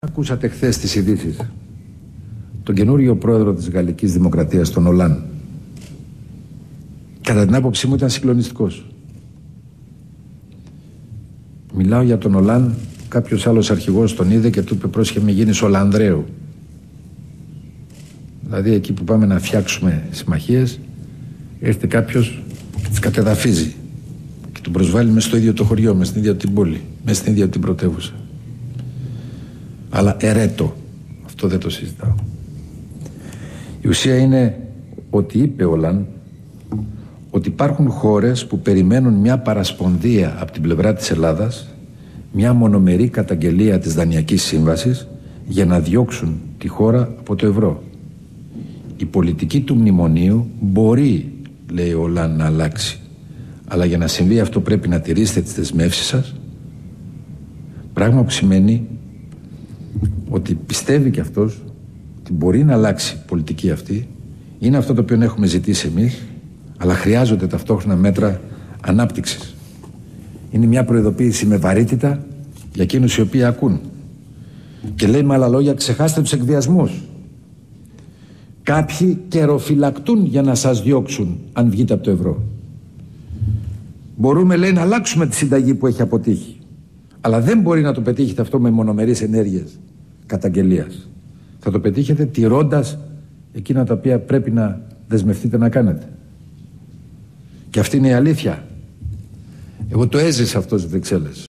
Ακούσατε χθες τις ειδήσεις. Τον καινούριο πρόεδρο της Γαλλικής Δημοκρατίας, τον Ολάν. Κατά την άποψή μου ήταν συγκλονιστικός. Μιλάω για τον Ολάν, κάποιος άλλος αρχηγός τον είδε και του είπε πρόσχε μη γίνεις Ολανδρέου. Δηλαδή εκεί που πάμε να φτιάξουμε συμμαχίες, έρχεται κάποιος και τις κατεδαφίζει και τον προσβάλλει μες στο ίδιο το χωριό, μες στην ίδια την πόλη, μες στην ίδια την πρωτεύουσα. Αλλά ερέτο, αυτό δεν το συζητάω. Η ουσία είναι ότι είπε ο Ολάν ότι υπάρχουν χώρες που περιμένουν μια παρασπονδία από την πλευρά της Ελλάδας, μια μονομερή καταγγελία της Δανειακής Σύμβασης για να διώξουν τη χώρα από το ευρώ. Η πολιτική του μνημονίου μπορεί, λέει ο Ολάν, να αλλάξει. Αλλά για να συμβεί αυτό πρέπει να τηρήσετε τις δεσμεύσεις σας, πράγμα που σημαίνει ότι πιστεύει και αυτός ότι μπορεί να αλλάξει η πολιτική αυτή. Είναι αυτό το οποίο έχουμε ζητήσει εμείς, αλλά χρειάζονται ταυτόχρονα μέτρα ανάπτυξης. Είναι μια προειδοποίηση με βαρύτητα για εκείνους οι οποίοι ακούν. Και λέει με άλλα λόγια, ξεχάστε τους εκβιασμούς. Κάποιοι καιροφυλακτούν για να σας διώξουν αν βγείτε από το ευρώ. Μπορούμε, λέει, να αλλάξουμε τη συνταγή που έχει αποτύχει. Αλλά δεν μπορεί να το πετύχετε αυτό με μονομερείς ενέργειες καταγγελίας. Θα το πετύχετε τηρώντας εκείνα τα οποία πρέπει να δεσμευτείτε να κάνετε. Και αυτή είναι η αλήθεια. Εγώ το έζησα αυτό στις Βρυξέλλες.